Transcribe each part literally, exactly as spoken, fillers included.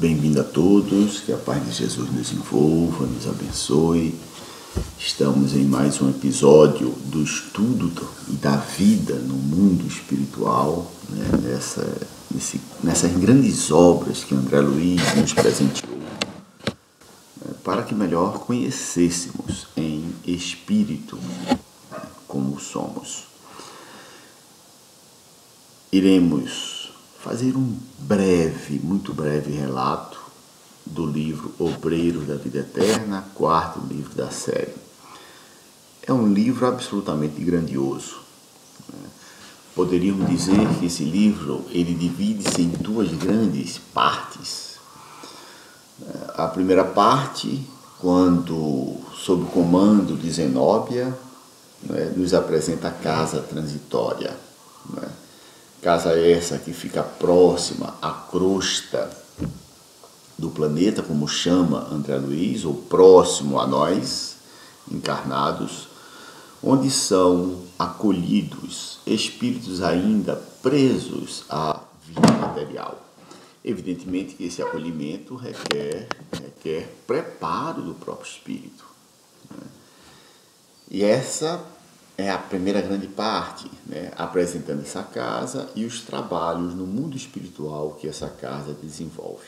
Bem-vindo a todos, que a paz de Jesus nos envolva, nos abençoe. Estamos em mais um episódio do estudo da vida no mundo espiritual, né? Nessa, nesse, nessas grandes obras que André Luiz nos presenteou, né? Para que melhor conhecêssemos em espírito, né? Como somos. Iremos fazer um breve, muito breve relato do livro Obreiros da Vida Eterna, quarto livro da série. É um livro absolutamente grandioso. Poderíamos dizer que esse livro ele divide-se em duas grandes partes. A primeira parte, quando, sob o comando de Zenóbia, né, nos apresenta a casa transitória, né? Casa essa que fica próxima à crosta do planeta, como chama André Luiz, ou próximo a nós, encarnados, onde são acolhidos espíritos ainda presos à vida material. Evidentemente que esse acolhimento requer, requer preparo do próprio espírito, né? E essa é a primeira grande parte, né? Apresentando essa casa e os trabalhos no mundo espiritual que essa casa desenvolve.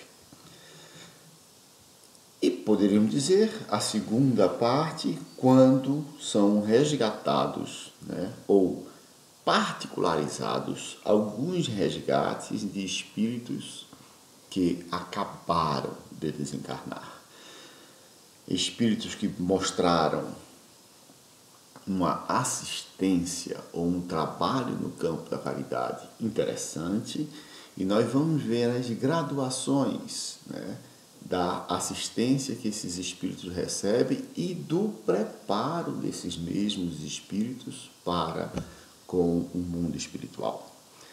E poderíamos dizer a segunda parte, quando são resgatados, né? Ou particularizados alguns resgates de espíritos que acabaram de desencarnar. Espíritos que mostraram uma assistência ou um trabalho no campo da caridade interessante, e nós vamos ver as graduações, né, da assistência que esses espíritos recebem e do preparo desses mesmos espíritos para com o mundo espiritual.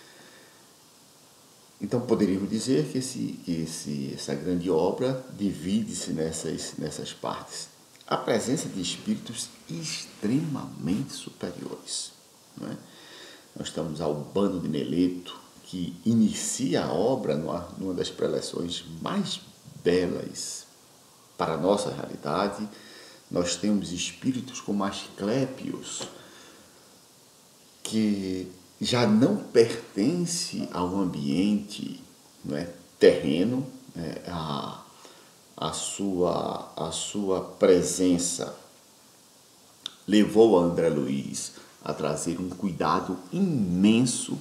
Então poderíamos dizer que, esse, que esse, essa grande obra divide-se nessas, nessas partes. A presença de espíritos extremamente superiores, não é? Nós estamos ao Albano de Meleto, que inicia a obra numa, numa das preleções mais belas para a nossa realidade. Nós temos espíritos como Asclépios, que já não pertence ao ambiente, não é, terreno, né, a A sua, a sua presença levou a André Luiz a trazer um cuidado imenso.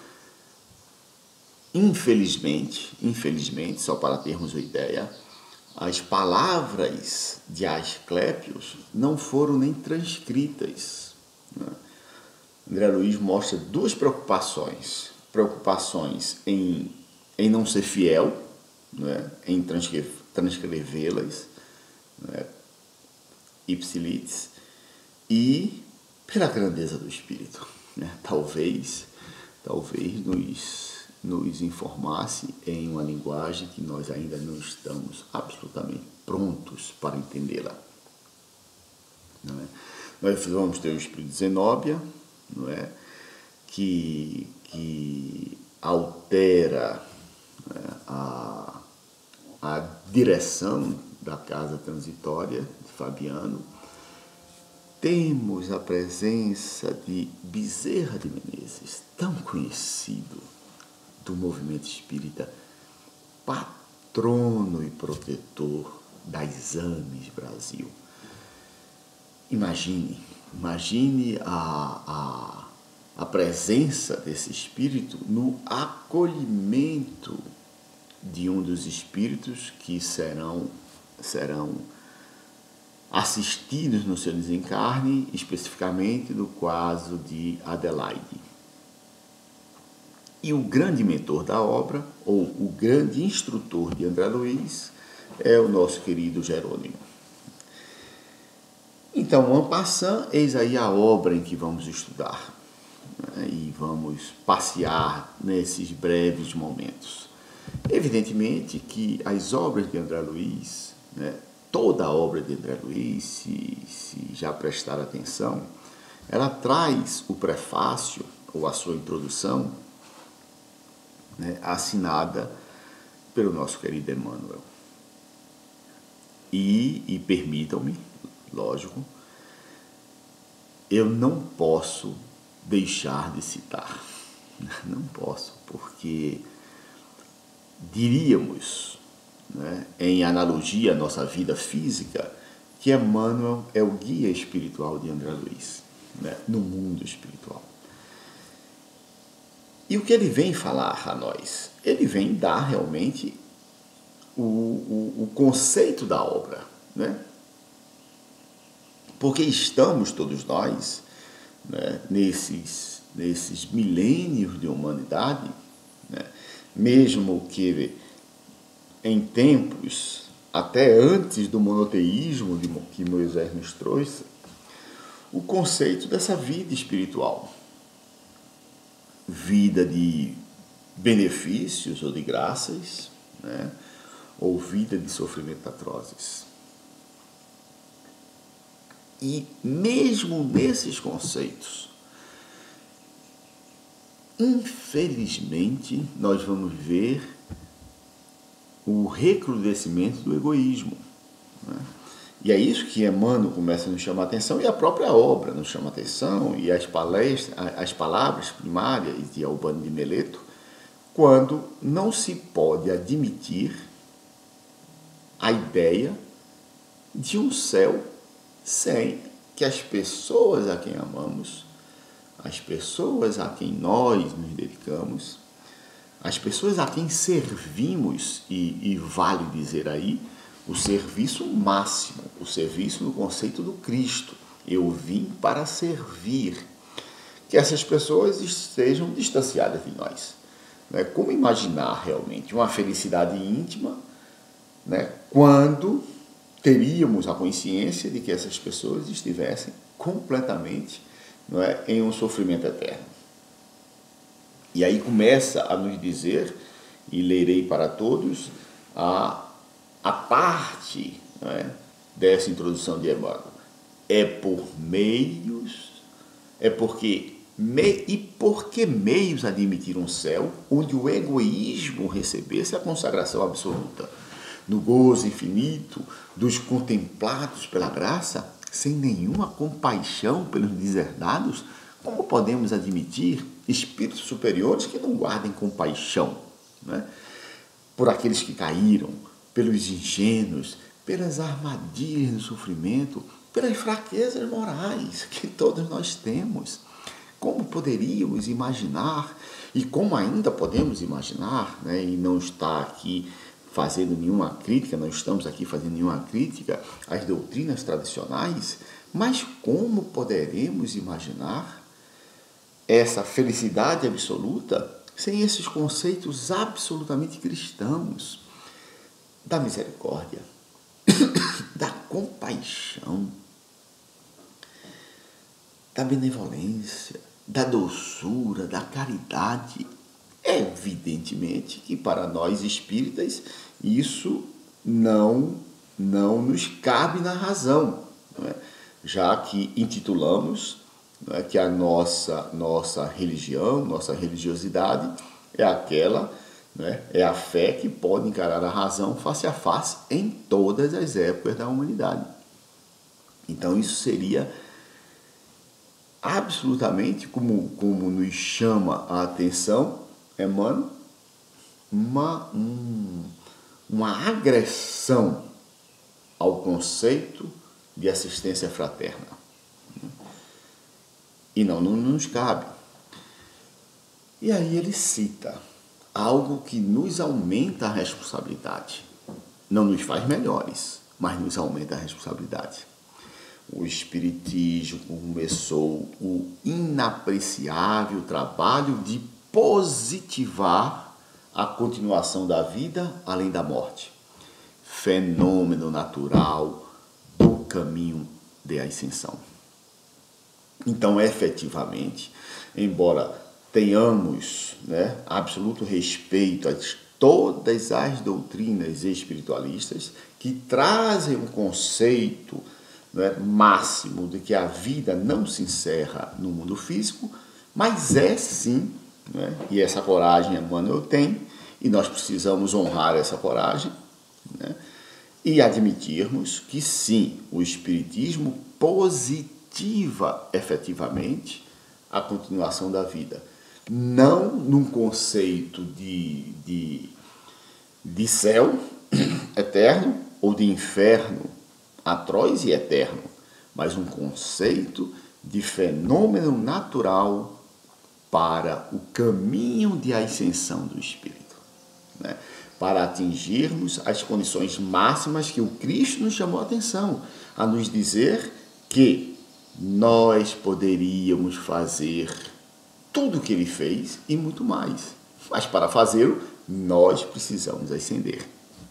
Infelizmente, infelizmente, só para termos uma ideia, as palavras de Asclépios não foram nem transcritas, né? André Luiz mostra duas preocupações. Preocupações em, em não ser fiel, né? Em transcrever transcrevê-las, né, ipsilis, e pela grandeza do espírito, né? Talvez, talvez nos, nos informasse em uma linguagem que nós ainda não estamos absolutamente prontos para entendê-la, não é? Nós vamos ter o espírito de Zenóbia, não é? que, que altera, né, a a direção da casa transitória de Fabiano. Temos a presença de Bezerra de Menezes, tão conhecido do movimento espírita, patrono e protetor das Exames Brasil. Imagine, imagine a, a, a presença desse espírito no acolhimento de um dos espíritos que serão, serão assistidos no seu desencarne, especificamente no caso de Adelaide. E o grande mentor da obra, ou o grande instrutor de André Luiz, é o nosso querido Jerônimo. Então, en passant, eis aí a obra em que vamos estudar, né, e vamos passear nesses breves momentos. Evidentemente que as obras de André Luiz, né, toda a obra de André Luiz, se, se já prestar atenção, ela traz o prefácio, ou a sua introdução, né, assinada pelo nosso querido Emmanuel. E, e permitam-me, lógico, eu não posso deixar de citar, não posso, porque diríamos, né, em analogia à nossa vida física, que Emmanuel é o guia espiritual de André Luiz, né, no mundo espiritual. E o que ele vem falar a nós? Ele vem dar realmente o, o, o conceito da obra, né? Porque estamos todos nós, né, nesses, nesses milênios de humanidade, né, mesmo que em tempos até antes do monoteísmo que Moisés nos trouxe, o conceito dessa vida espiritual, vida de benefícios ou de graças, né, ou vida de sofrimento atrozes. E mesmo nesses conceitos, infelizmente, nós vamos ver o recrudescimento do egoísmo, né? E é isso que Emmanuel começa a nos chamar a atenção, e a própria obra nos chama a atenção, e as, palestras, as palavras primárias de Albano de Meleto, quando não se pode admitir a ideia de um céu sem que as pessoas a quem amamos, as pessoas a quem nós nos dedicamos, as pessoas a quem servimos, e, e vale dizer aí, o serviço máximo, o serviço no conceito do Cristo. Eu vim para servir. Que essas pessoas estejam distanciadas de nós. Né? Como imaginar realmente uma felicidade íntima, né, quando teríamos a consciência de que essas pessoas estivessem completamente, não é, em um sofrimento eterno? E aí começa a nos dizer, e lerei para todos, a, a parte, não é, dessa introdução de Emmanuel. É por meios, é porque, me, e por que meios admitir um céu onde o egoísmo recebesse a consagração absoluta? No gozo infinito dos contemplados pela graça, sem nenhuma compaixão pelos deserdados, como podemos admitir espíritos superiores que não guardem compaixão, né, por aqueles que caíram, pelos ingênuos, pelas armadilhas do sofrimento, pelas fraquezas morais que todos nós temos? Como poderíamos imaginar, e como ainda podemos imaginar, né, e não está aqui fazendo nenhuma crítica, não estamos aqui fazendo nenhuma crítica às doutrinas tradicionais, mas como poderemos imaginar essa felicidade absoluta sem esses conceitos absolutamente cristãos da misericórdia, da compaixão, da benevolência, da doçura, da caridade? Evidentemente que para nós espíritas isso não, não nos cabe na razão, não é? Já que intitulamos, não é, que a nossa, nossa religião, nossa religiosidade é aquela, não é, é a fé que pode encarar a razão face a face em todas as épocas da humanidade. Então isso seria absolutamente, como, como nos chama a atenção Emmanuel, uma, um, uma agressão ao conceito de assistência fraterna. E não, não nos cabe. E aí ele cita algo que nos aumenta a responsabilidade. Não nos faz melhores, mas nos aumenta a responsabilidade. O Espiritismo começou o inapreciável trabalho de positivar a continuação da vida além da morte. Fenômeno natural do caminho de ascensão. Então, efetivamente, embora tenhamos, né, absoluto respeito a todas as doutrinas espiritualistas que trazem um conceito, né, máximo de que a vida não se encerra no mundo físico, mas é sim, né, e essa coragem Emmanuel tem, E nós precisamos honrar essa coragem, né? E admitirmos que sim, o Espiritismo positiva efetivamente a continuação da vida. Não num conceito de, de, de céu eterno ou de inferno atroz e eterno, mas um conceito de fenômeno natural para o caminho de ascensão do espírito, né? Para atingirmos as condições máximas que o Cristo nos chamou a atenção, a nos dizer que nós poderíamos fazer tudo o que ele fez e muito mais, mas para fazê-lo nós precisamos ascender.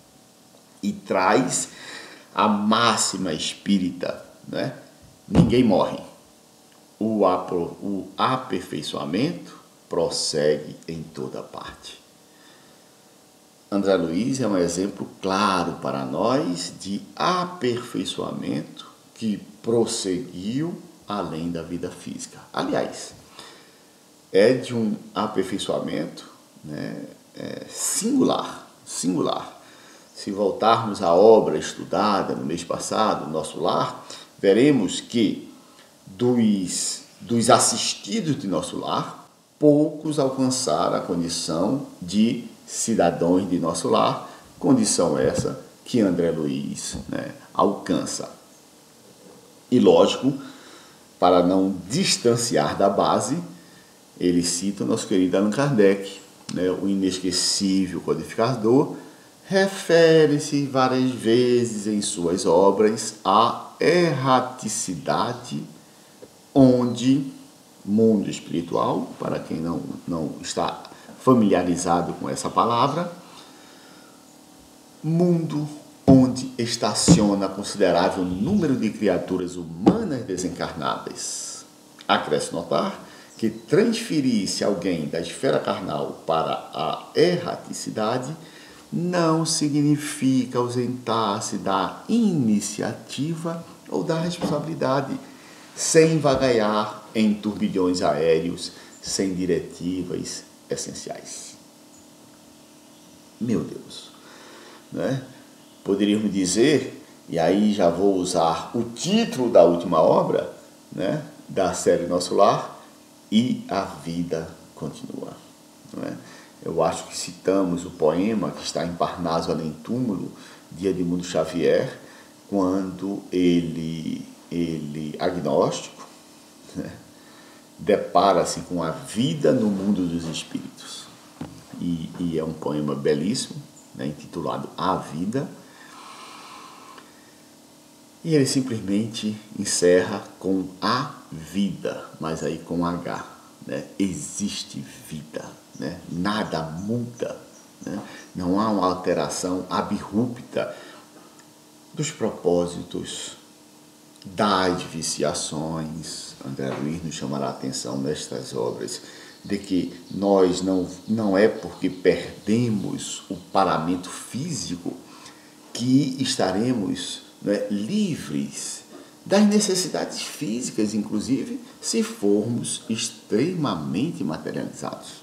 E traz a máxima espírita, né? Ninguém morre. O, apro, o aperfeiçoamento prossegue em toda parte. André Luiz é um exemplo claro para nós de aperfeiçoamento que prosseguiu além da vida física. Aliás, é de um aperfeiçoamento, né, é, singular, singular. Se voltarmos à obra estudada no mês passado, Nosso Lar, veremos que dos, dos assistidos de Nosso Lar, poucos alcançaram a condição de cidadãos de Nosso Lar, condição essa que André Luiz, né, alcança. E lógico, para não distanciar da base, ele cita o nosso querido Allan Kardec, né, o inesquecível codificador, refere-se várias vezes em suas obras à erraticidade onde mundo espiritual, para quem não, não está familiarizado com essa palavra, mundo onde estaciona considerável número de criaturas humanas desencarnadas. Acresce notar que transferir-se alguém da esfera carnal para a erraticidade não significa ausentar-se da iniciativa ou da responsabilidade, sem vagaiar em turbilhões aéreos, sem diretivas essenciais. Meu Deus, né? Poderíamos dizer, e aí já vou usar o título da última obra, né, da série Nosso Lar, E a Vida Continua. Não é? Eu acho que citamos o poema que está em Parnaso Além Túmulo, de Edmundo Xavier, quando ele, ele agnóstico, né, depara-se com a vida no mundo dos espíritos. E, e é um poema belíssimo, né, intitulado A Vida. E ele simplesmente encerra com a vida, mas aí com H, né? Existe vida, né? Nada muda, né? Não há uma alteração abrupta dos propósitos, das viciações. André Luiz nos chamará a atenção nestas obras de que nós não, não é porque perdemos o paramento físico que estaremos, né, livres das necessidades físicas, inclusive, se formos extremamente materializados.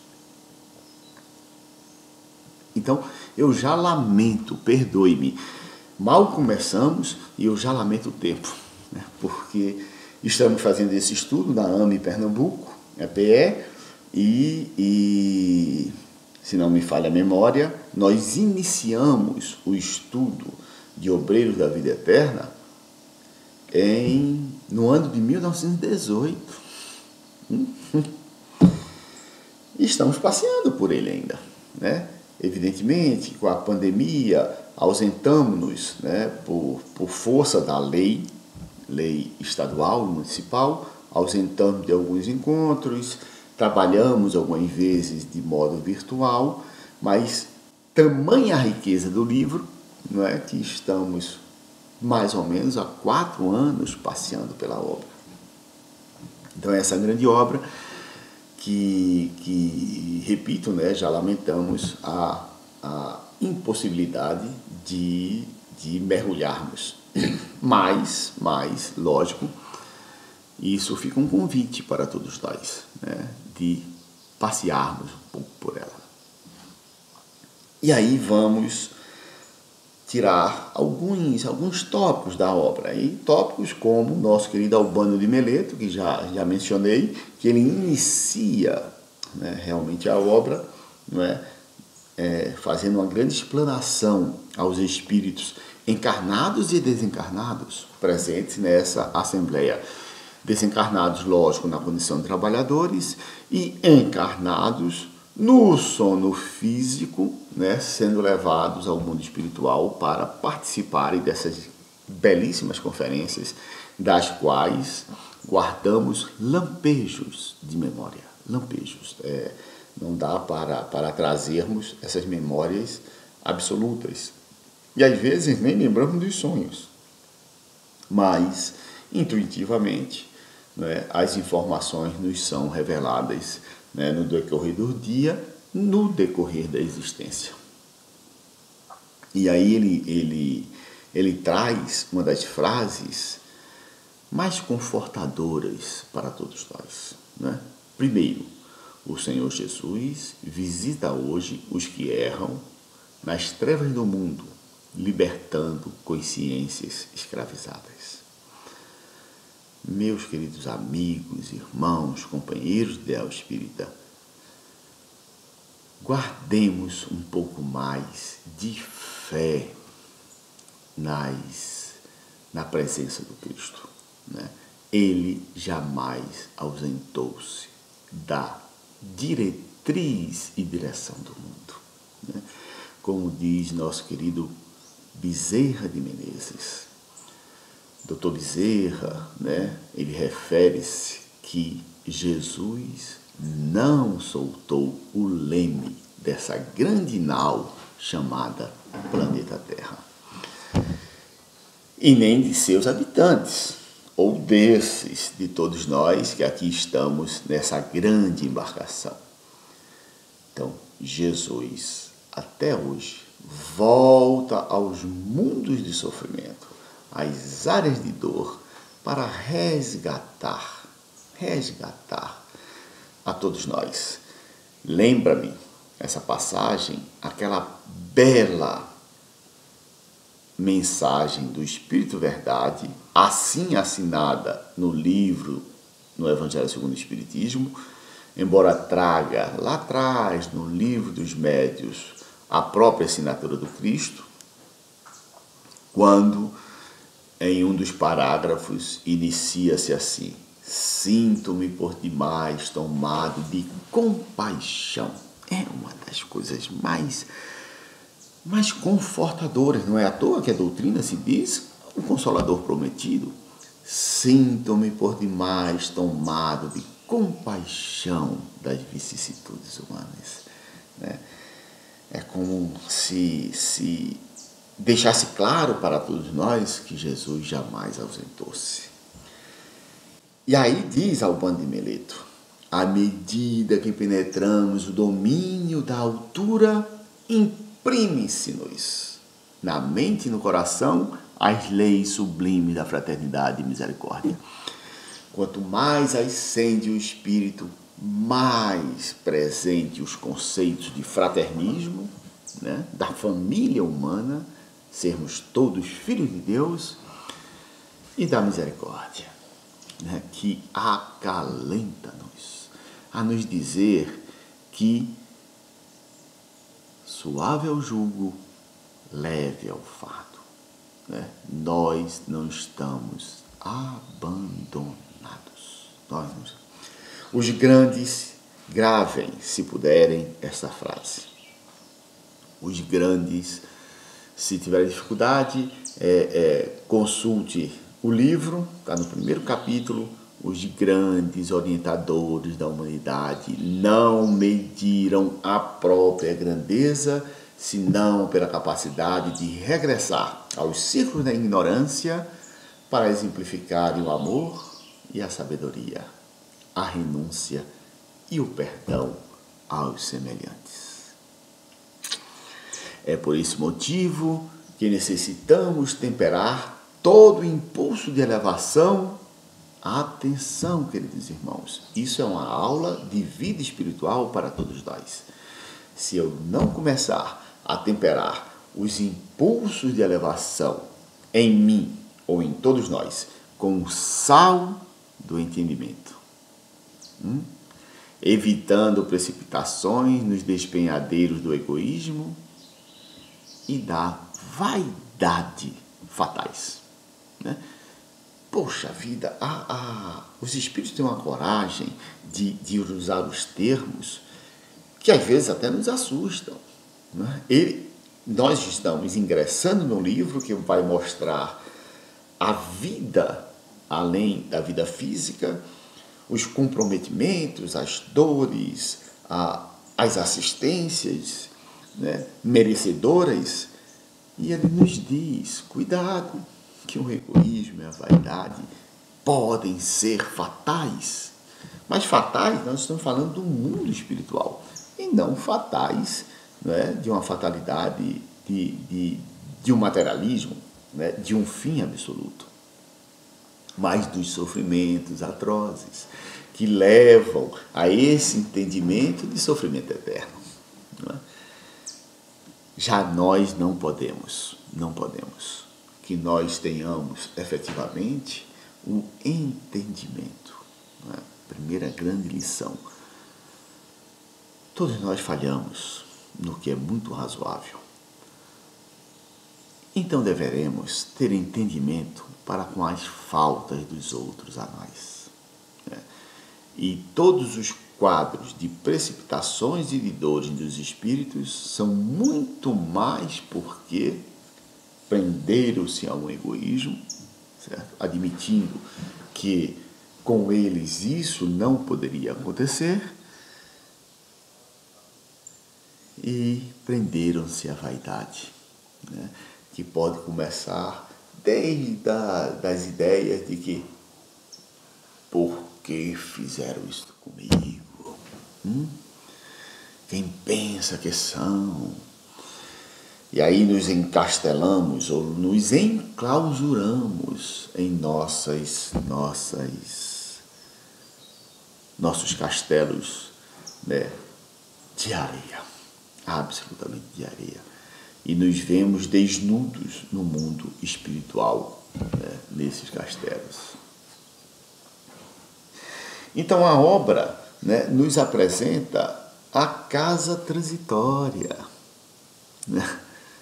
Então, eu já lamento, perdoe-me, mal começamos e eu já lamento o tempo, né, porque estamos fazendo esse estudo na A M E Pernambuco, a P E, e, e, se não me falha a memória, nós iniciamos o estudo de Obreiros da Vida Eterna em, no ano de mil novecentos e dezoito. E estamos passeando por ele ainda, né? Evidentemente, com a pandemia, ausentamos-nos, né, por, por força da lei, lei estadual e municipal, ausentamos de alguns encontros, trabalhamos algumas vezes de modo virtual, mas tamanha a riqueza do livro, não é, que estamos mais ou menos há quatro anos passeando pela obra. Então, essa grande obra que, que repito, né, já lamentamos a, a impossibilidade de, de mergulharmos. Mas, mas, lógico, isso fica um convite para todos nós, né, de passearmos um pouco por ela. E aí vamos tirar alguns, alguns tópicos da obra. E tópicos como o nosso querido Albano de Meleto, que já, já mencionei, que ele inicia, né, realmente a obra, não é, é, fazendo uma grande explanação aos espíritos encarnados e desencarnados presentes nessa assembleia. Desencarnados, lógico, na condição de trabalhadores, e encarnados no sono físico, né, sendo levados ao mundo espiritual para participarem dessas belíssimas conferências, das quais guardamos lampejos de memória. Lampejos. É, não dá para, para trazermos essas memórias absolutas. E às vezes nem lembramos dos sonhos. Mas, intuitivamente, né, as informações nos são reveladas, né, no decorrer do dia, no decorrer da existência. E aí ele, ele, ele traz uma das frases mais confortadoras para todos nós, né? Primeiro, o Senhor Jesus visita hoje os que erram nas trevas do mundo, libertando consciências escravizadas. Meus queridos amigos, irmãos, companheiros de ideal espírita, guardemos um pouco mais de fé nas, na presença do Cristo, né? Ele jamais ausentou-se da diretriz e direção do mundo, né? Como diz nosso querido Bezerra de Menezes, doutor Bezerra, né, ele refere-se que Jesus não soltou o leme dessa grande nau chamada planeta Terra, e nem de seus habitantes, ou desses de todos nós que aqui estamos nessa grande embarcação. Então, Jesus, até hoje, volta aos mundos de sofrimento, às áreas de dor, para resgatar, resgatar a todos nós. Lembra-me essa passagem, aquela bela mensagem do Espírito Verdade, assim assinada no livro, no Evangelho segundo o Espiritismo, embora traga lá atrás, no livro dos médios, a própria assinatura do Cristo, quando em um dos parágrafos inicia-se assim: sinto-me por demais tomado de compaixão. É uma das coisas mais, mais confortadoras, não é à toa que a doutrina se diz o Consolador prometido. Sinto-me por demais tomado de compaixão das vicissitudes humanas, né? É como se, se deixasse claro para todos nós que Jesus jamais ausentou-se. E aí diz Albano de Meleto: à medida que penetramos o domínio da altura, imprime-se-nos na mente e no coração as leis sublimes da fraternidade e misericórdia. Quanto mais ascende o espírito, mais presente os conceitos de fraternismo, né, da família humana, sermos todos filhos de Deus, e da misericórdia, né, que acalenta-nos a nos dizer que suave é o jugo, leve é o fardo, né? Nós não estamos abandonados. Nós não estamos. Os grandes gravem, se puderem, essa frase. Os grandes, se tiverem dificuldade, é, é, consulte o livro, está no primeiro capítulo. Os grandes orientadores da humanidade não mediram a própria grandeza, senão pela capacidade de regressar aos círculos da ignorância para exemplificarem o amor e a sabedoria, a renúncia e o perdão aos semelhantes. É por esse motivo que necessitamos temperar todo o impulso de elevação. Atenção, queridos irmãos, isso é uma aula de vida espiritual para todos nós. Se eu não começar atemperar os impulsos de elevação em mim ou em todos nós com o sal do entendimento, hum? evitando precipitações nos despenhadeiros do egoísmo e da vaidade fatais, né? Poxa vida, a, a, os espíritos têm uma coragem de, de usar os termos que às vezes até nos assustam, né? Ele, nós estamos ingressando no livro que vai mostrar a vida além da vida física, os comprometimentos, as dores, a, as assistências, né, merecedoras, e ele nos diz, cuidado, que o egoísmo e a vaidade podem ser fatais. Mas fatais, nós estamos falando do mundo espiritual, e não fatais, né, de uma fatalidade, de, de, de um materialismo, né, de um fim absoluto, mas dos sofrimentos atrozes que levam a esse entendimento de sofrimento eterno, não é? Já nós não podemos, não podemos, que nós tenhamos efetivamente o entendimento, não é? Primeira grande lição. Todos nós falhamos no que é muito razoável. Então deveremos ter entendimento para com as faltas dos outros a nós, né? E todos os quadros de precipitações e de dores dos espíritos são muito mais porque prenderam-se a um egoísmo, certo? Admitindo que com eles isso não poderia acontecer, e prenderam-se à vaidade, né? Que pode começar desde a, das ideias de que por que fizeram isso comigo? Hum? Quem pensa que são? E aí nos encastelamos ou nos enclausuramos em nossas, nossas, nossos castelos, né, de areia, absolutamente de areia. E nos vemos desnudos no mundo espiritual, né, nesses castelos. Então a obra, né, nos apresenta a casa transitória, né,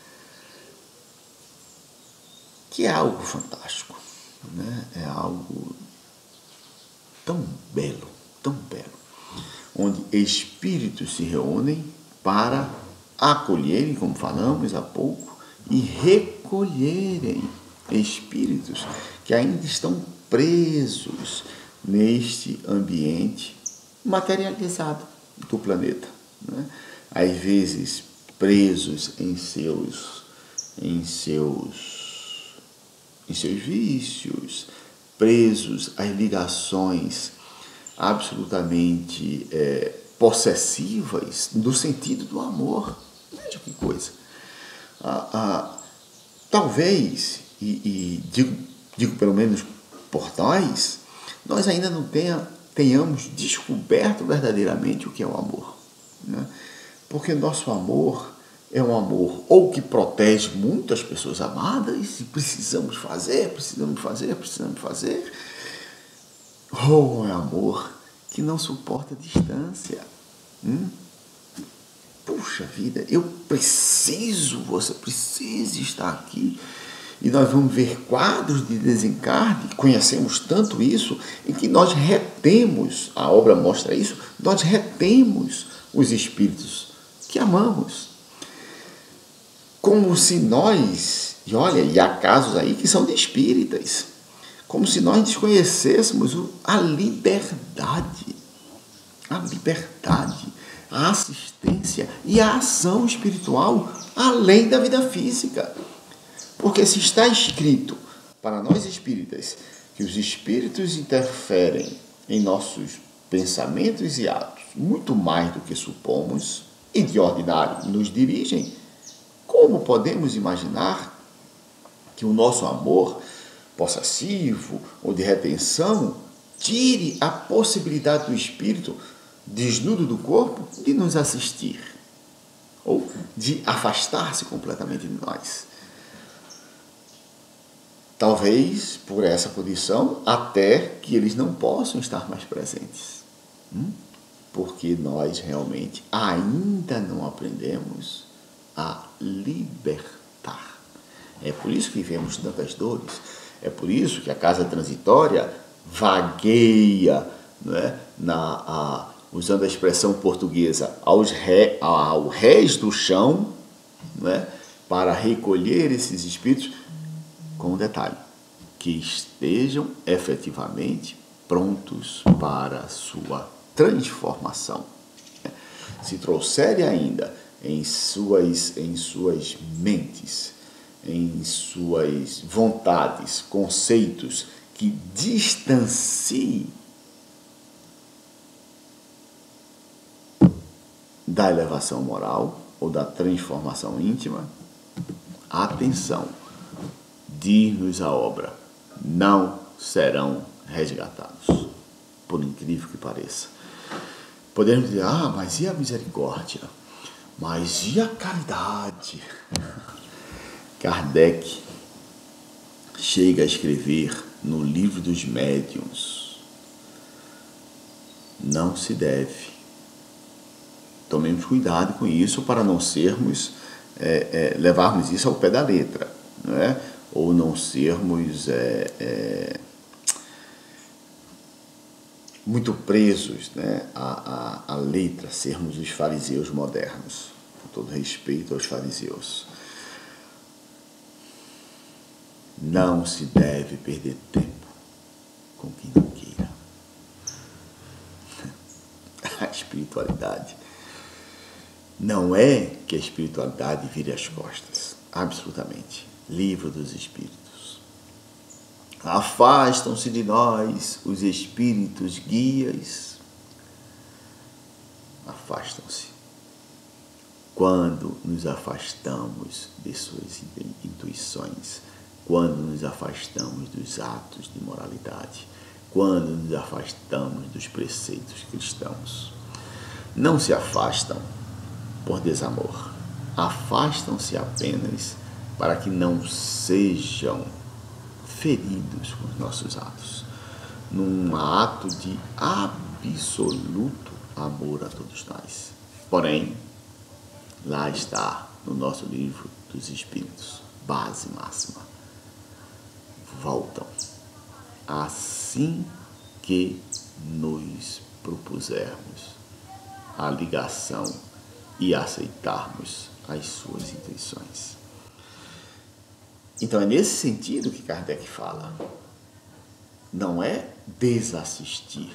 que é algo fantástico, né, é algo tão belo, tão belo, onde espíritos se reúnem para acolherem, como falamos há pouco, e recolherem espíritos que ainda estão presos neste ambiente materializado do planeta, né? Às vezes presos em seus, em seus, em seus vícios, presos às ligações absolutamente é, possessivas no sentido do amor. Veja que coisa. Ah, ah, talvez, e, e digo, digo pelo menos por nós, nós ainda não tenha, tenhamos descoberto verdadeiramente o que é o amor, né? Porque nosso amor é um amor ou que protege muito as pessoas amadas, e precisamos fazer, precisamos fazer, precisamos fazer, ou é amor que não suporta distância. Hum? Puxa vida, eu preciso, você precisa estar aqui. E nós vamos ver quadros de desencarne, conhecemos tanto isso, em que nós retemos, a obra mostra isso, nós retemos os espíritos que amamos. Como se nós, e olha, e há casos aí que são de espíritas, como se nós desconhecêssemos a liberdade, a liberdade, a assistência e a ação espiritual além da vida física. Porque se está escrito para nós espíritas que os espíritos interferem em nossos pensamentos e atos muito mais do que supomos e de ordinário nos dirigem, como podemos imaginar que o nosso amor possessivo ou de retenção tire a possibilidade do espírito desnudo do corpo de nos assistir ou de afastar-se completamente de nós. Talvez por essa condição, até que eles não possam estar mais presentes. Hum? Porque nós realmente ainda não aprendemos a libertar. É por isso que vivemos tantas dores. É por isso que a casa transitória vagueia, não é? Na, a, usando a expressão portuguesa, aos ré, ao rés do chão, não é? Para recolher esses espíritos, com um detalhe, que estejam efetivamente prontos para a sua transformação. Se trouxerem ainda em suas, em suas mentes, em suas vontades, conceitos que distanciem da elevação moral ou da transformação íntima, atenção, diz-nos a obra, não serão resgatados, por incrível que pareça. Podemos dizer, ah, mas e a misericórdia? Mas e a caridade? Kardec chega a escrever no Livro dos Médiuns, não se deve. Tomemos cuidado com isso para não sermos, é, é, levarmos isso ao pé da letra, não é? Ou não sermos é, é, muito presos, né, à, à, à letra, sermos os fariseus modernos, com todo respeito aos fariseus. Não se deve perder tempo com quem não queira. A espiritualidade não é que a espiritualidade vire as costas, absolutamente. Livro dos Espíritos. Afastam-se de nós os espíritos guias. Afastam-se. Quando nos afastamos de suas intuições, quando nos afastamos dos atos de moralidade, quando nos afastamos dos preceitos cristãos. Não se afastam por desamor. Afastam-se apenas para que não sejam feridos com os nossos atos, num ato de absoluto amor a todos nós. Porém, lá está no nosso Livro dos Espíritos, base máxima. Voltam assim que nos propusermos a ligação e aceitarmos as suas intenções. Então é nesse sentido que Kardec fala. Não é desassistir,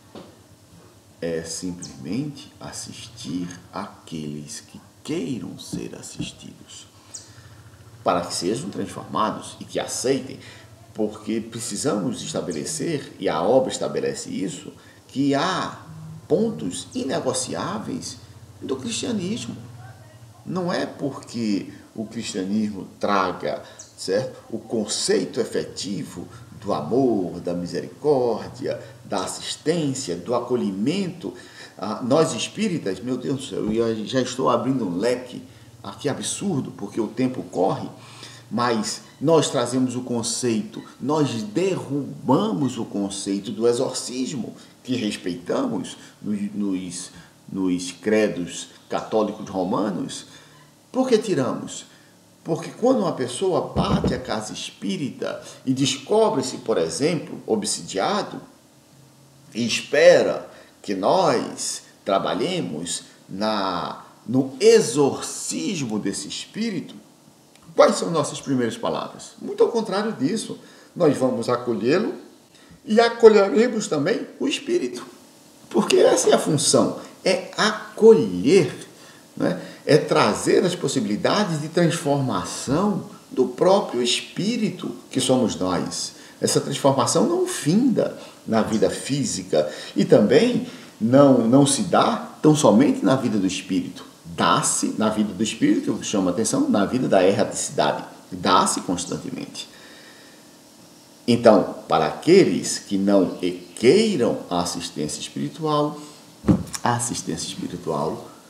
é simplesmente assistir aqueles que queiram ser assistidos, para que sejam transformados e que aceitem, porque precisamos estabelecer, e a obra estabelece isso, que há pontos inegociáveis do cristianismo. Não é porque o cristianismo traga, certo, o conceito efetivo do amor, da misericórdia, da assistência, do acolhimento. Ah, nós espíritas, meu Deus do céu, eu já estou abrindo um leque, ah, que absurdo, porque o tempo corre, mas nós trazemos o conceito, nós derrubamos o conceito do exorcismo, que respeitamos nos, nos, nos credos católicos romanos. Por que tiramos? Porque quando uma pessoa bate a casa espírita e descobre-se, por exemplo, obsidiado, e espera que nós trabalhemos na, no exorcismo desse espírito, quais são nossas primeiras palavras? Muito ao contrário disso, nós vamos acolhê-lo e acolheremos também o espírito. Porque essa é a função, é acolher, né? É trazer as possibilidades de transformação do próprio espírito que somos nós. Essa transformação não finda na vida física e também não, não se dá tão somente na vida do espírito. Dá-se na vida do espírito, que chama a atenção, na vida da erraticidade. Dá-se constantemente. Então, para aqueles que não queiram a assistência espiritual, a assistência espiritual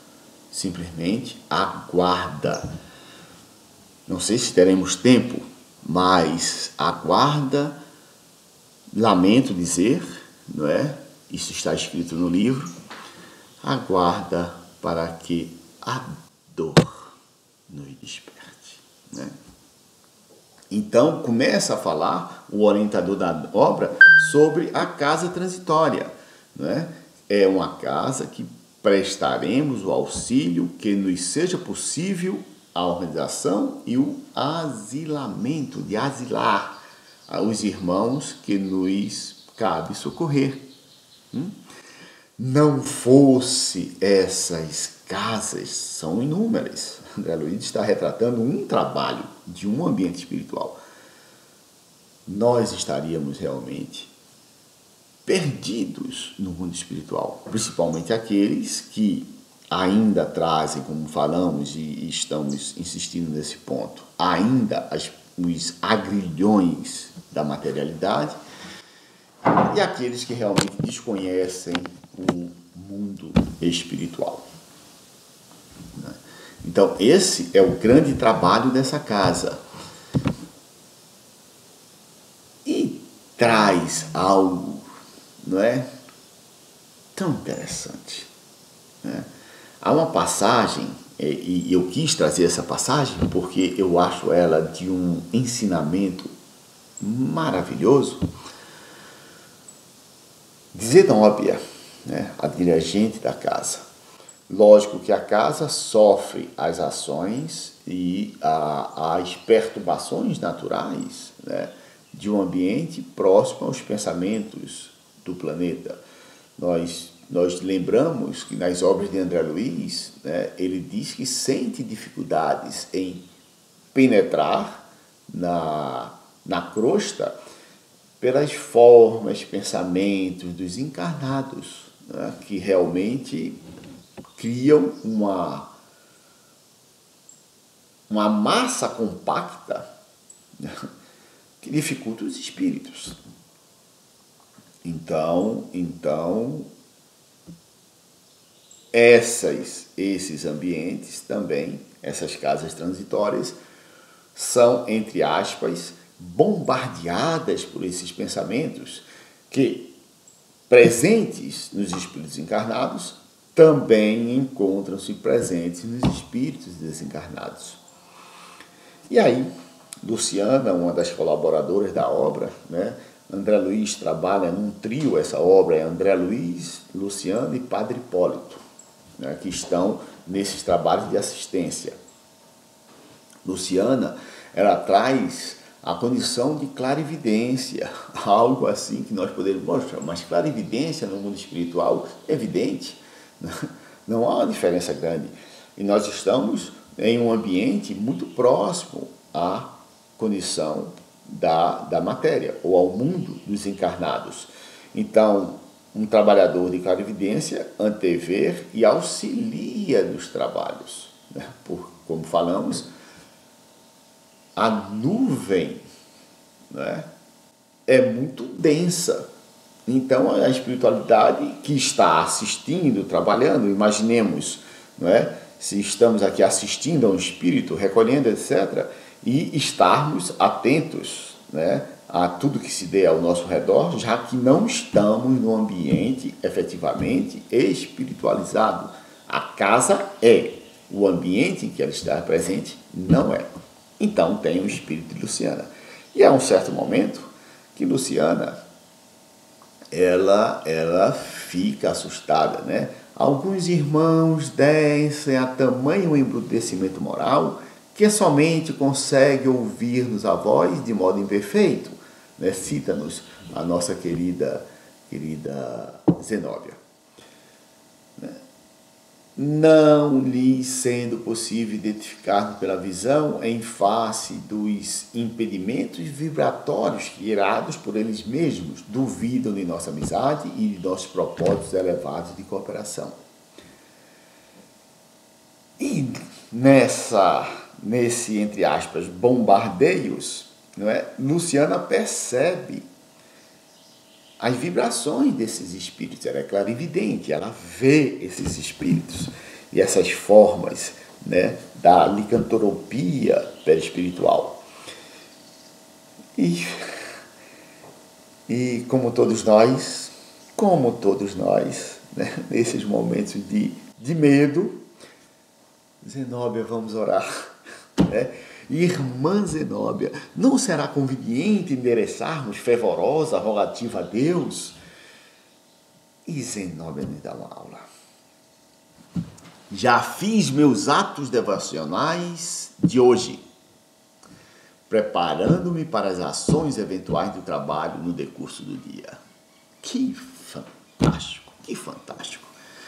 simplesmente aguarda. Não sei se teremos tempo, mas aguarda, lamento dizer, não é? Isso está escrito no livro, aguarda para que a dor nos desperte, né? Então, começa a falar o orientador da obra sobre a casa transitória, né? É uma casa que prestaremos o auxílio que nos seja possível a organização e o asilamento, de asilar os irmãos que nos cabe socorrer. Hum? Não fosse essas casas, são inúmeras. André Luiz está retratando um trabalho de um ambiente espiritual. Nós estaríamos realmente perdidos no mundo espiritual, principalmente aqueles que ainda trazem, como falamos e estamos insistindo nesse ponto, ainda as, os agrilhões da materialidade, e aqueles que realmente desconhecem o mundo espiritual. Então, esse é o grande trabalho dessa casa. E traz algo, não é? Tão interessante, né? Há uma passagem, e eu quis trazer essa passagem porque eu acho ela de um ensinamento maravilhoso. Zenóbia, né, a dirigente da casa. Lógico que a casa sofre as ações e a, as perturbações naturais, né, de um ambiente próximo aos pensamentos do planeta. Nós, nós lembramos que nas obras de André Luiz, né, ele diz que sente dificuldades em penetrar na, na crosta pelas formas, pensamentos dos encarnados, né, que realmente criam uma, uma massa compacta, né, que dificulta os espíritos. Então, então essas, esses ambientes também, essas casas transitórias, são, entre aspas, bombardeadas por esses pensamentos que, presentes nos espíritos encarnados, também encontram-se presentes nos espíritos desencarnados. E aí, Luciana, uma das colaboradoras da obra, né? André Luiz trabalha num trio, essa obra é André Luiz, Luciana e Padre Hipólito, né? Que estão nesses trabalhos de assistência. Luciana, ela traz a condição de clarividência, algo assim que nós podemos mostrar, mas clarividência no mundo espiritual é evidente, não há uma diferença grande. E nós estamos em um ambiente muito próximo à condição da, da matéria, ou ao mundo dos encarnados. Então, um trabalhador de clarividência antever e auxilia nos trabalhos, né? Por, como falamos, a nuvem, né, é muito densa. Então, a espiritualidade que está assistindo, trabalhando, imaginemos, não é, se estamos aqui assistindo a um espírito, recolhendo, etcétera, e estarmos atentos, né, a tudo que se dê ao nosso redor, já que não estamos no ambiente efetivamente espiritualizado. A casa é, o ambiente em que ela está presente não é. Então tem o espírito de Luciana. E há um certo momento que Luciana, ela, ela fica assustada, né? Alguns irmãos descem a tamanho embrutecimento moral que somente consegue ouvir-nos a voz de modo imperfeito, né? Cita-nos a nossa querida, querida Zenóbia. Não lhes sendo possível identificar pela visão em face dos impedimentos vibratórios gerados por eles mesmos, duvidam de nossa amizade e de nossos propósitos elevados de cooperação. E nessa, nesse, entre aspas, bombardeios, não é? Luciana percebe as vibrações desses espíritos, ela é clarividente, ela vê esses espíritos. e essas formas, né, da licantropia perispiritual. E, e como todos nós, como todos nós, né, nesses momentos de, de medo, Zenóbia, vamos orar, né? Irmã Zenóbia, não será conveniente endereçarmos fervorosa rogativa a Deus? E Zenóbia me dá uma aula. Já fiz meus atos devocionais de hoje, preparando-me para as ações eventuais do trabalho no decurso do dia. Que fantástico, que fantástico.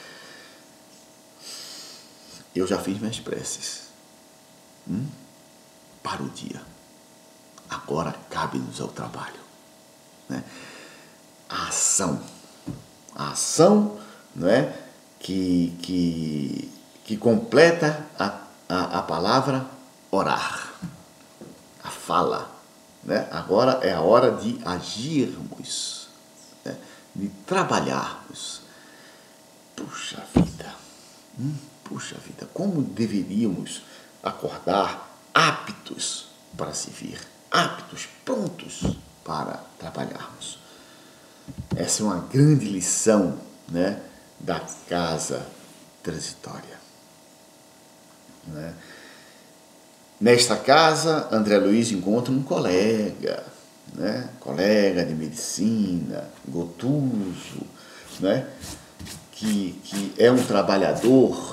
Eu já fiz minhas preces hum, para o dia. Agora cabe-nos ao trabalho, né? A ação. A ação, não é? que, que, que completa a, a, a palavra orar. A fala. Né? Agora é a hora de agirmos, né? De trabalharmos. Puxa vida. Hum? Puxa vida, como deveríamos acordar aptos para se vir, aptos, prontos para trabalharmos. Essa é uma grande lição, né, da casa transitória. Né? Nesta casa, André Luiz encontra um colega, né, colega de medicina, Gotuso, né, que, que é um trabalhador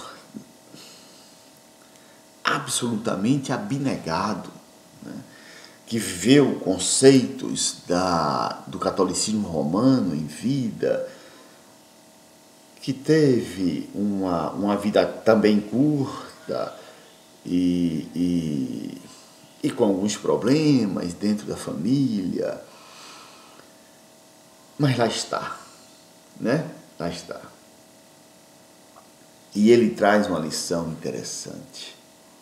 absolutamente abnegado, né? Que viveu conceitos da, do catolicismo romano em vida, que teve uma, uma vida também curta e, e, e com alguns problemas dentro da família, mas lá está, né? Lá está. E ele traz uma lição interessante.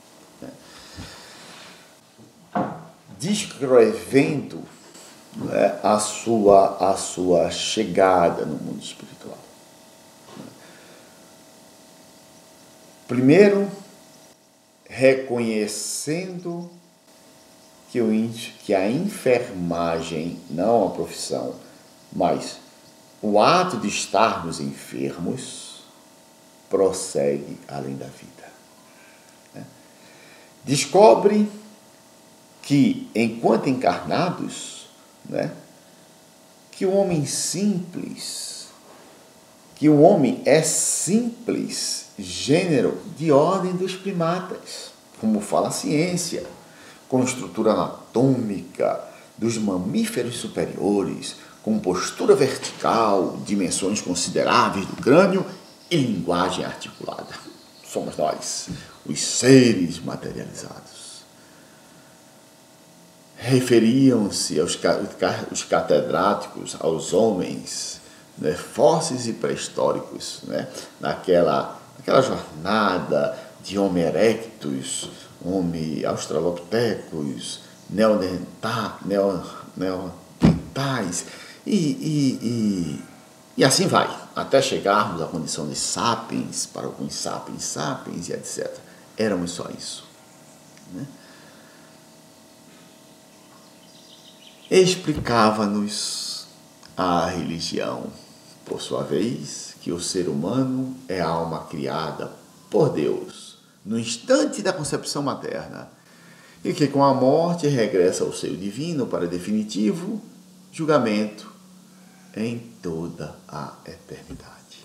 Descrevendo, né, a, sua, a sua chegada no mundo espiritual. Primeiro, reconhecendo que, o, que a enfermagem, não a profissão, mas o ato de estarmos enfermos, prossegue além da vida. Né? Descobre que, enquanto encarnados, né, que o homem simples, que o homem é simples gênero de ordem dos primatas, como fala a ciência, com estrutura anatômica dos mamíferos superiores, com postura vertical, dimensões consideráveis do crânio e linguagem articulada. Somos nós, os seres materializados. Referiam-se aos os catedráticos, aos homens, né, fósseis e pré-históricos, né, naquela, naquela jornada de Homo erectus, Homo australopithecus, neandertais, e, e, e, e assim vai, até chegarmos à condição de sapiens, para alguns sapiens, sapiens e etcétera. Éramos só isso. Né? Explicava-nos a religião, por sua vez, que o ser humano é a alma criada por Deus no instante da concepção materna e que com a morte regressa ao seio divino para definitivo julgamento em toda a eternidade.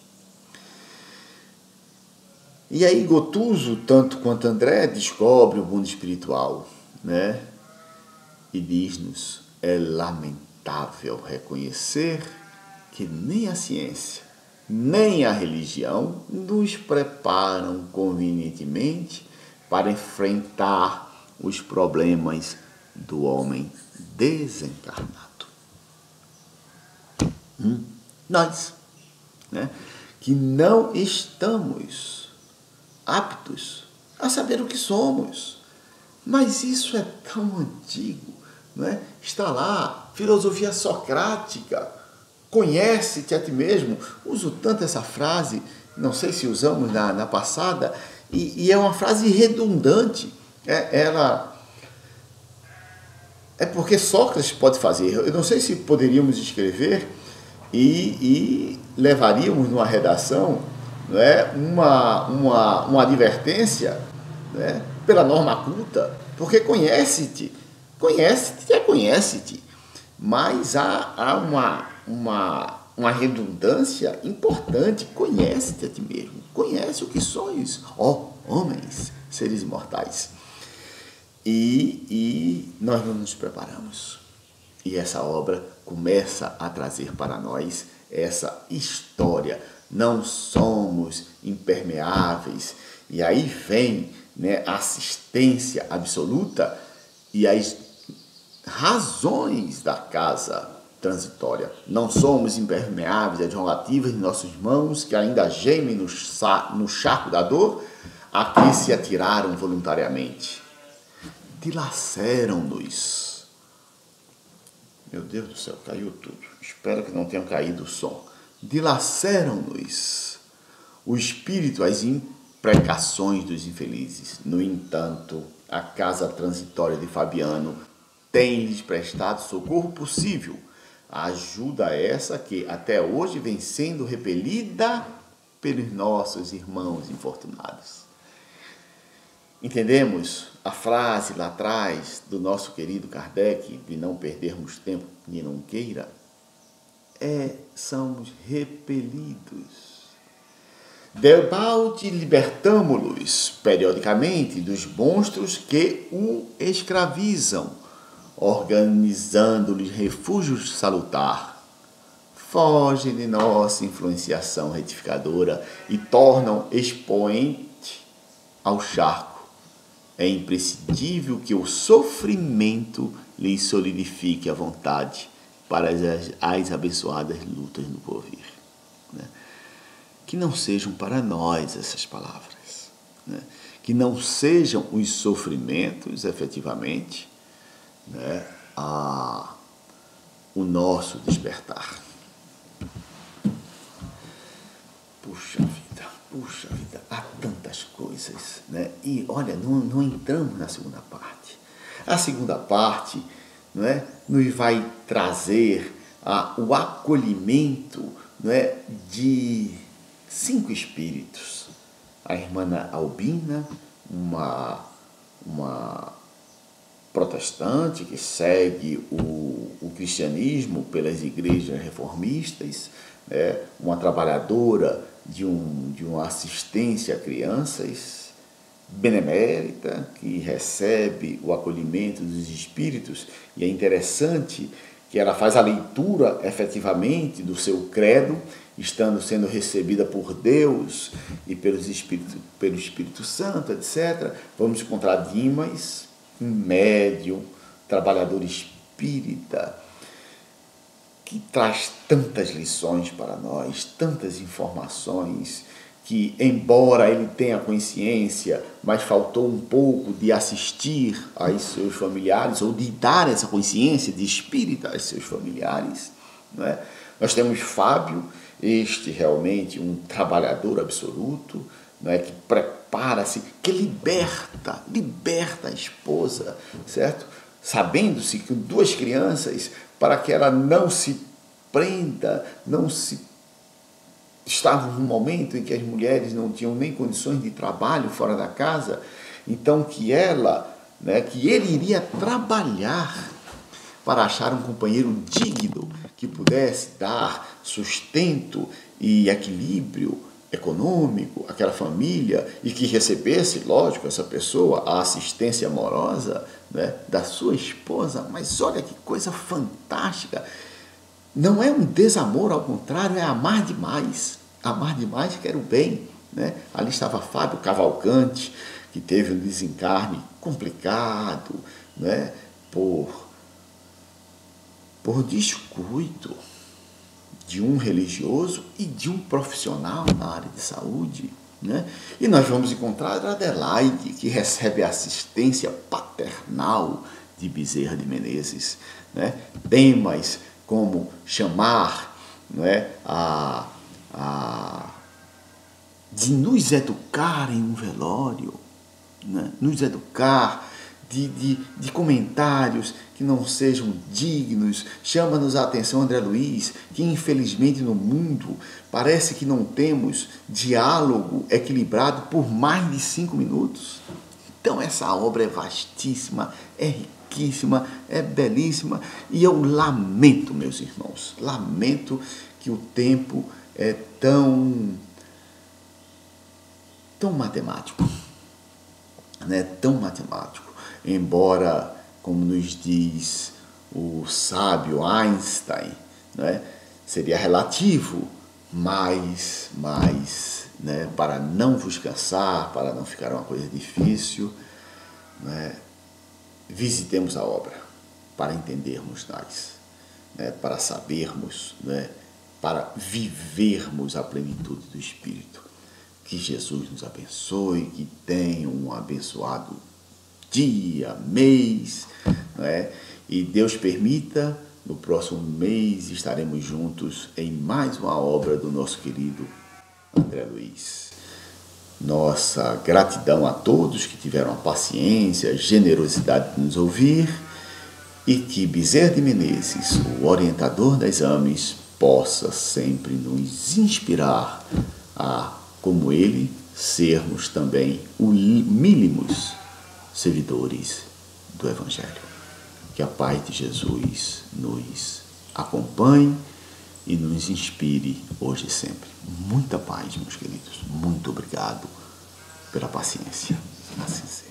E aí Gotuso, tanto quanto André, descobre o mundo espiritual, né? E diz-nos: é lamentável reconhecer que nem a ciência, nem a religião nos preparam convenientemente para enfrentar os problemas do homem desencarnado. Hum? Nós, né, que não estamos aptos a saber o que somos. Mas isso é tão antigo, não é? Está lá, filosofia socrática, conhece-te a ti mesmo. Uso tanto essa frase, não sei se usamos na, na passada, e, e é uma frase redundante. É, ela, é porque Sócrates pode fazer. Eu não sei se poderíamos escrever e, e levaríamos numa redação, não é, uma, uma, uma advertência, né, pela norma culta, porque conhece-te, conhece-te, é conhece-te, mas há, há uma, uma, uma redundância importante, conhece-te a ti mesmo, conhece o que sois, ó homens, seres imortais. E, e nós não nos preparamos. E essa obra começa a trazer para nós essa história. Não somos impermeáveis. E aí vem, né, a assistência absoluta e as razões da casa transitória. Não somos impermeáveis às rogativas de nossos irmãos que ainda gemem no, no charco da dor, a que se atiraram voluntariamente. Dilaceram-nos. Meu Deus do céu, caiu tudo. Espero que não tenha caído o som. Dilaceram-nos o espírito, as imprecações dos infelizes. No entanto, a casa transitória de Fabiano tem-lhes prestado socorro possível. A ajuda essa que até hoje vem sendo repelida pelos nossos irmãos infortunados. Entendemos a frase lá atrás do nosso querido Kardec, de não perdermos tempo que não queira? É, somos repelidos. Debalde libertamo-los periodicamente dos monstros que o escravizam, organizando-lhes refúgios salutar. Fogem de nossa influenciação retificadora e tornam expoente ao charco. É imprescindível que o sofrimento lhes solidifique a vontade para as, as abençoadas lutas no porvir. Né? Que não sejam para nós essas palavras. Né? Que não sejam os sofrimentos, efetivamente, né, a, o nosso despertar. Puxa vida, puxa vida, há tantas coisas, né? E olha, não, não entramos na segunda parte. A segunda parte, não é, nos vai trazer a, o acolhimento, não é, de cinco espíritos. A irmã Albina, uma, uma protestante que segue o, o cristianismo pelas igrejas reformistas, né? Uma trabalhadora de, um, de uma assistência a crianças, benemérita, que recebe o acolhimento dos espíritos, e é interessante que ela faz a leitura efetivamente do seu credo, estando sendo recebida por Deus e pelos espíritos, pelo Espírito Santo, etcétera. Vamos encontrar Dimas, um médium, trabalhador espírita, que traz tantas lições para nós, tantas informações, que embora ele tenha consciência, mas faltou um pouco de assistir aos seus familiares, ou de dar essa consciência de espírita aos seus familiares. Não é? Nós temos Fábio, este realmente um trabalhador absoluto, não é? Que prepara-se, que liberta, liberta a esposa, certo? Sabendo-se que duas crianças, para que ela não se prenda, não se... Estavam num momento em que as mulheres não tinham nem condições de trabalho fora da casa, então que ela, né, que ele iria trabalhar para achar um companheiro digno que pudesse dar sustento e equilíbrio econômico àquela família e que recebesse, lógico, essa pessoa, a assistência amorosa, né, da sua esposa. Mas olha que coisa fantástica! Não é um desamor, ao contrário, é amar demais. Amar demais quer o bem. Né? Ali estava Fábio Cavalcante, que teve um desencarne complicado, né, por, por descuido de um religioso e de um profissional na área de saúde. Né? E nós vamos encontrar Adelaide, que recebe a assistência paternal de Bezerra de Menezes. Né? Temas como chamar, não é, a, a, de nos educar em um velório, né? Nos educar de, de, de comentários que não sejam dignos. Chama-nos a atenção, André Luiz, que infelizmente no mundo parece que não temos diálogo equilibrado por mais de cinco minutos. Então essa obra é vastíssima, é riquíssima, é belíssima, e eu lamento, meus irmãos, lamento que o tempo é tão, tão matemático, né? Tão matemático, embora, como nos diz o sábio Einstein, né? Seria relativo, mas, mas né? Para não vos cansar, para não ficar uma coisa difícil, né? Visitemos a obra para entendermos nós, né? Para sabermos, né? Para vivermos a plenitude do Espírito. Que Jesus nos abençoe, que tenham um abençoado dia, mês, né? E Deus permita, no próximo mês estaremos juntos em mais uma obra do nosso querido André Luiz. Nossa gratidão a todos que tiveram a paciência, a generosidade de nos ouvir, e que Bezerra de Menezes, o orientador da Exames, possa sempre nos inspirar a, como ele, sermos também os mínimos servidores do Evangelho. Que a paz de Jesus nos acompanhe e nos inspire hoje e sempre. Muita paz, meus queridos. Muito obrigado pela paciência. Assim seja.